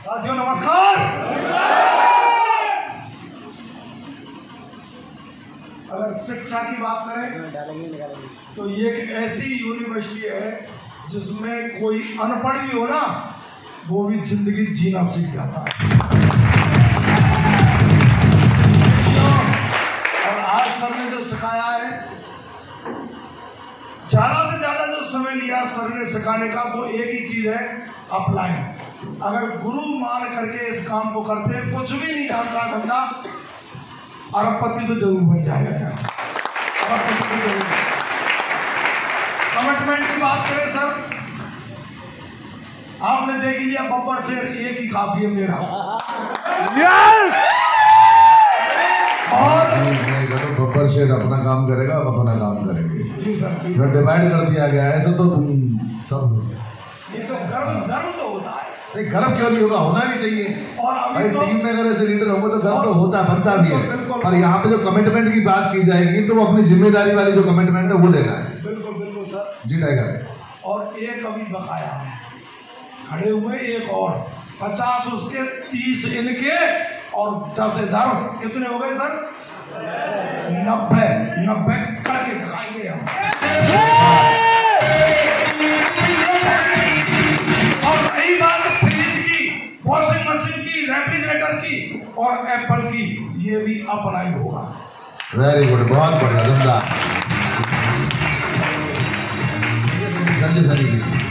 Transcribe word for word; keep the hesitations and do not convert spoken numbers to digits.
साथियों नमस्कार। अगर शिक्षा की बात करें तो ये एक ऐसी यूनिवर्सिटी है जिसमें कोई अनपढ़ भी हो ना वो भी जिंदगी जीना सीख जाता है। और आज सर ने जो सिखाया है, ज्यादा से ज्यादा जो समय लिया सर ने सिखाने का वो एक ही चीज है, अपलाइन। अगर गुरु मान करके इस काम को करते हैं, कुछ भी नहीं जानता बंदा अरबपति तो जरूर बन जाएगा। कमिटमेंट की बात करें सर, आपने देख लिया बब्बर शेर एक ही काफी है मेरा। yes! और बब्बर शेर अपना काम करेगा, अब अपना काम करेंगे। जी सर, जो डिवाइड कर दिया गया है ऐसा तो सब ये तो गर्व गर्व तो होता है। नहीं, गर्व क्यों नहीं होगा, होना भी चाहिए। और भाई तो, टीम में अगर ऐसे लीडर होंगे तो गर्व तो होता है, बनता भी है। बिल्कुल, पर यहाँ पे जो कमिटमेंट की बात की जाएगी तो वो अपनी जिम्मेदारी वाली जो कमिटमेंट है वो लेना है। बिल्कुल बिल्कुल सर जी टाइगर। और एक अभी बकाया है, खड़े हुए एक और पचास उसके, तीस इनके और दस इधर, कितने हो गए सर? नब्बे नब्बे करके दिखाएंगे हम। और रही बात फ्रिज की, वॉशिंग मशीन की, रेफ्रिजरेटर की और एप्पल की, ये भी अपना ही होगा। वेरी गुड, बहुत बढ़िया, जिंदा। जल्दी जल्दी